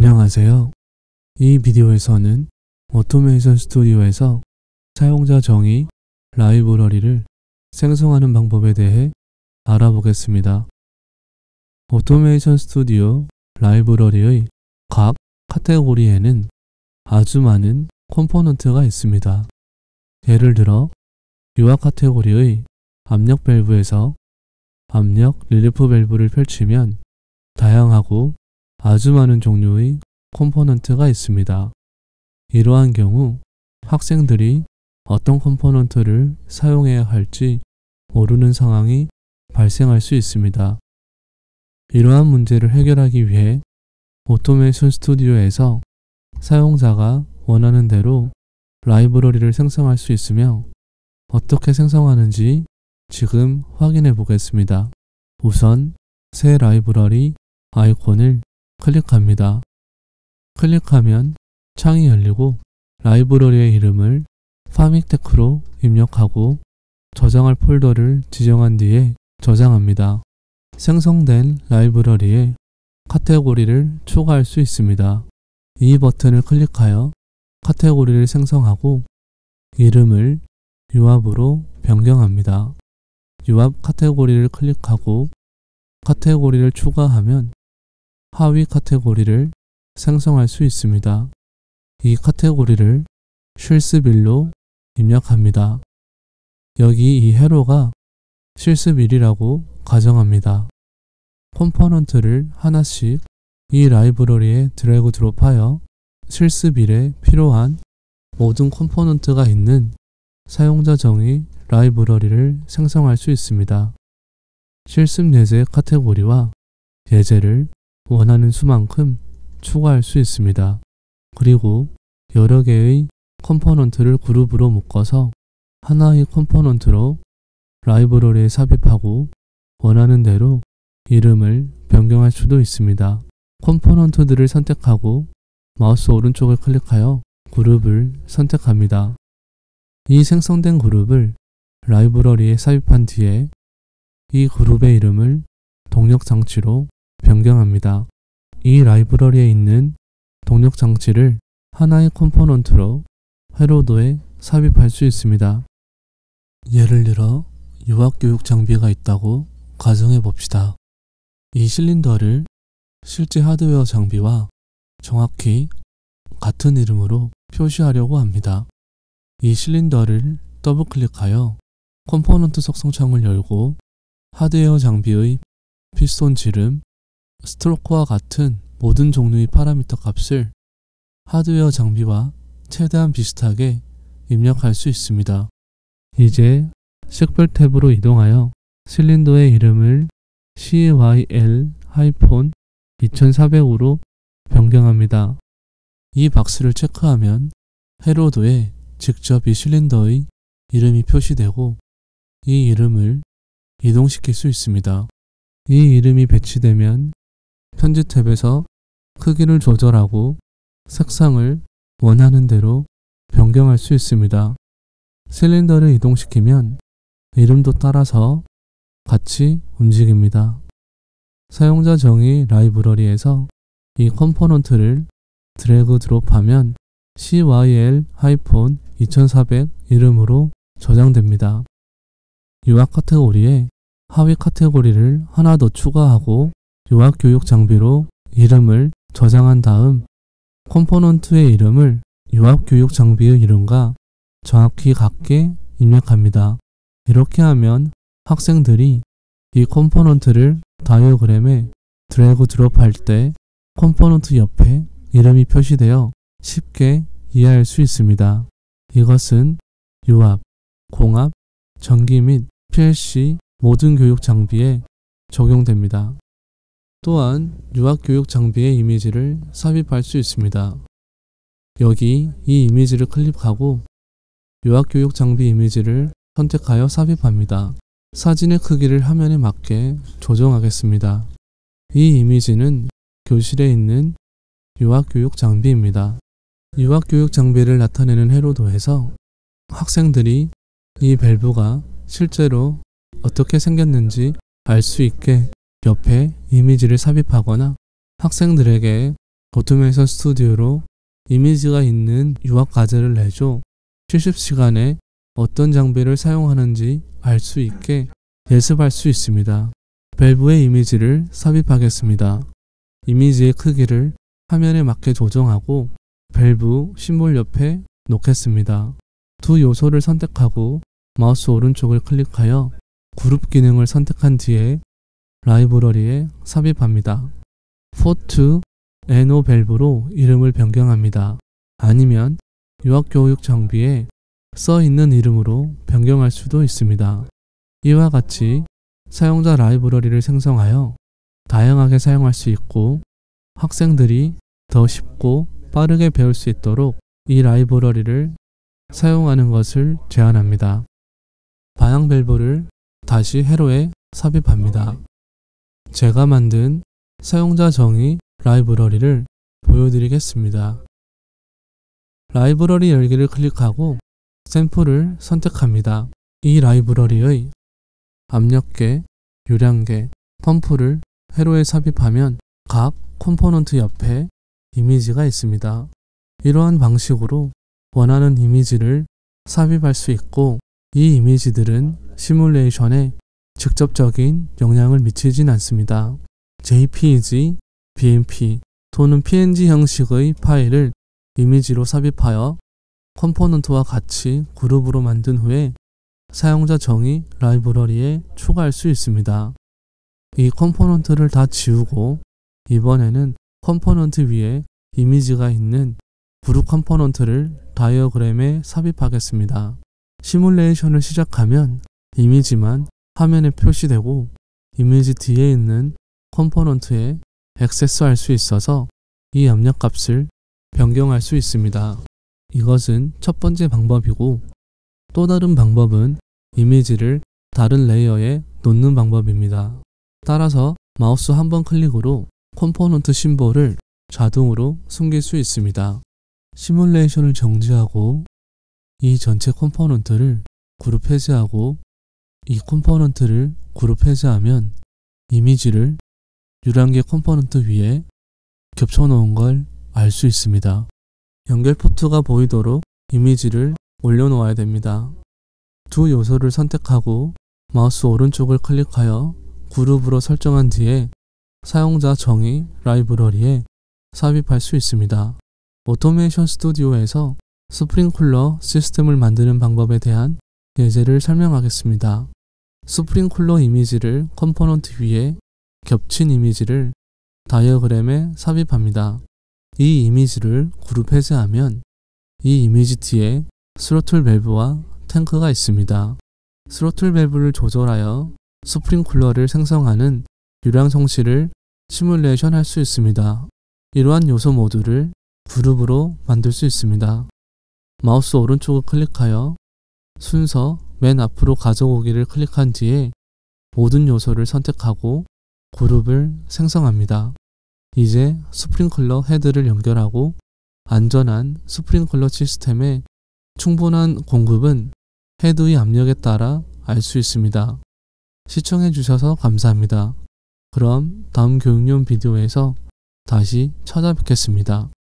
안녕하세요. 이 비디오에서는 오토메이션 스튜디오에서 사용자 정의 라이브러리를 생성하는 방법에 대해 알아보겠습니다. 오토메이션 스튜디오 라이브러리의 각 카테고리에는 아주 많은 컴포넌트가 있습니다. 예를 들어 유압 카테고리의 압력 밸브에서 압력 릴리프 밸브를 펼치면 다양하고 아주 많은 종류의 컴포넌트가 있습니다. 이러한 경우 학생들이 어떤 컴포넌트를 사용해야 할지 모르는 상황이 발생할 수 있습니다. 이러한 문제를 해결하기 위해 오토메이션 스튜디오에서 사용자가 원하는 대로 라이브러리를 생성할 수 있으며 어떻게 생성하는지 지금 확인해 보겠습니다. 우선 새 라이브러리 아이콘을 클릭합니다. 클릭하면 창이 열리고 라이브러리의 이름을 파믹테크로 입력하고 저장할 폴더를 지정한 뒤에 저장합니다. 생성된 라이브러리에 카테고리를 추가할 수 있습니다. 이 버튼을 클릭하여 카테고리를 생성하고 이름을 유압으로 변경합니다. 유압 카테고리를 클릭하고 카테고리를 추가하면 하위 카테고리를 생성할 수 있습니다. 이 카테고리를 실습일로 입력합니다. 여기 이 회로가 실습일이라고 가정합니다. 컴포넌트를 하나씩 이 라이브러리에 드래그 드롭하여 실습일에 필요한 모든 컴포넌트가 있는 사용자 정의 라이브러리를 생성할 수 있습니다. 실습 예제 카테고리와 예제를 원하는 수만큼 추가할 수 있습니다. 그리고 여러 개의 컴포넌트를 그룹으로 묶어서 하나의 컴포넌트로 라이브러리에 삽입하고 원하는 대로 이름을 변경할 수도 있습니다. 컴포넌트들을 선택하고 마우스 오른쪽을 클릭하여 그룹을 선택합니다. 이 생성된 그룹을 라이브러리에 삽입한 뒤에 이 그룹의 이름을 동력 장치로 변경합니다. 이 라이브러리에 있는 동력 장치를 하나의 컴포넌트로 회로도에 삽입할 수 있습니다. 예를 들어 유압 교육 장비가 있다고 가정해 봅시다. 이 실린더를 실제 하드웨어 장비와 정확히 같은 이름으로 표시하려고 합니다. 이 실린더를 더블 클릭하여 컴포넌트 속성 창을 열고 하드웨어 장비의 피스톤 지름, 스트로크와 같은 모든 종류의 파라미터 값을 하드웨어 장비와 최대한 비슷하게 입력할 수 있습니다. 이제 식별 탭으로 이동하여 실린더의 이름을 CYL-2400으로 변경합니다. 이 박스를 체크하면 회로도에 직접 이 실린더의 이름이 표시되고 이 이름을 이동시킬 수 있습니다. 이 이름이 배치되면 편집 탭에서 크기를 조절하고 색상을 원하는 대로 변경할 수 있습니다. 실린더를 이동시키면 이름도 따라서 같이 움직입니다. 사용자 정의 라이브러리에서 이 컴포넌트를 드래그 드롭하면 CYL-2400 이름으로 저장됩니다. 유압 카테고리에 하위 카테고리를 하나 더 추가하고 유압 교육 장비로 이름을 저장한 다음 컴포넌트의 이름을 유압 교육 장비의 이름과 정확히 같게 입력합니다. 이렇게 하면 학생들이 이 컴포넌트를 다이어그램에 드래그 드롭할 때 컴포넌트 옆에 이름이 표시되어 쉽게 이해할 수 있습니다. 이것은 유압, 공압, 전기 및 PLC 모든 교육 장비에 적용됩니다. 또한 유압 교육 장비의 이미지를 삽입할 수 있습니다. 여기 이 이미지를 클릭하고 유압 교육 장비 이미지를 선택하여 삽입합니다. 사진의 크기를 화면에 맞게 조정하겠습니다. 이 이미지는 교실에 있는 유압 교육 장비입니다. 유압 교육 장비를 나타내는 회로도에서 학생들이 이 밸브가 실제로 어떻게 생겼는지 알 수 있게 옆에 이미지를 삽입하거나 학생들에게 오토메이션 스튜디오로 이미지가 있는 유학 과제를 내줘 실습 시간에 어떤 장비를 사용하는지 알 수 있게 예습할 수 있습니다. 밸브의 이미지를 삽입하겠습니다. 이미지의 크기를 화면에 맞게 조정하고 밸브 심볼 옆에 놓겠습니다. 두 요소를 선택하고 마우스 오른쪽을 클릭하여 그룹 기능을 선택한 뒤에 라이브러리에 삽입합니다. 포트 NO 밸브로 이름을 변경합니다. 아니면 유학교육 장비에 써 있는 이름으로 변경할 수도 있습니다. 이와 같이 사용자 라이브러리를 생성하여 다양하게 사용할 수 있고 학생들이 더 쉽고 빠르게 배울 수 있도록 이 라이브러리를 사용하는 것을 제안합니다. 방향 밸브를 다시 회로에 삽입합니다. 제가 만든 사용자 정의 라이브러리를 보여드리겠습니다. 라이브러리 열기를 클릭하고 샘플을 선택합니다. 이 라이브러리의 압력계, 유량계, 펌프를 회로에 삽입하면 각 컴포넌트 옆에 이미지가 있습니다. 이러한 방식으로 원하는 이미지를 삽입할 수 있고 이 이미지들은 시뮬레이션에 직접적인 영향을 미치진 않습니다. JPEG, BMP 또는 PNG 형식의 파일을 이미지로 삽입하여 컴포넌트와 같이 그룹으로 만든 후에 사용자 정의 라이브러리에 추가할 수 있습니다. 이 컴포넌트를 다 지우고 이번에는 컴포넌트 위에 이미지가 있는 그룹 컴포넌트를 다이어그램에 삽입하겠습니다. 시뮬레이션을 시작하면 이미지만 화면에 표시되고 이미지 뒤에 있는 컴포넌트에 액세스할 수 있어서 이 압력값을 변경할 수 있습니다. 이것은 첫 번째 방법이고 또 다른 방법은 이미지를 다른 레이어에 놓는 방법입니다. 따라서 마우스 한 번 클릭으로 컴포넌트 심볼을 자동으로 숨길 수 있습니다. 시뮬레이션을 정지하고 이 전체 컴포넌트를 그룹 해제하고 이 컴포넌트를 그룹 해제하면 이미지를 유량계 컴포넌트 위에 겹쳐놓은 걸 알 수 있습니다. 연결 포트가 보이도록 이미지를 올려놓아야 됩니다. 두 요소를 선택하고 마우스 오른쪽을 클릭하여 그룹으로 설정한 뒤에 사용자 정의 라이브러리에 삽입할 수 있습니다. 오토메이션 스튜디오에서 스프링쿨러 시스템을 만드는 방법에 대한 예제를 설명하겠습니다. 스프링쿨러 이미지를 컴포넌트 위에 겹친 이미지를 다이어그램에 삽입합니다. 이 이미지를 그룹 해제하면 이 이미지 뒤에 스로틀 밸브와 탱크가 있습니다. 스로틀 밸브를 조절하여 스프링쿨러를 생성하는 유량 성실을 시뮬레이션 할 수 있습니다. 이러한 요소 모두를 그룹으로 만들 수 있습니다. 마우스 오른쪽을 클릭하여 순서 맨 앞으로 가져오기를 클릭한 뒤에 모든 요소를 선택하고 그룹을 생성합니다. 이제 스프링클러 헤드를 연결하고 안전한 스프링클러 시스템에 충분한 공급은 헤드의 압력에 따라 알 수 있습니다. 시청해 주셔서 감사합니다. 그럼 다음 교육용 비디오에서 다시 찾아뵙겠습니다.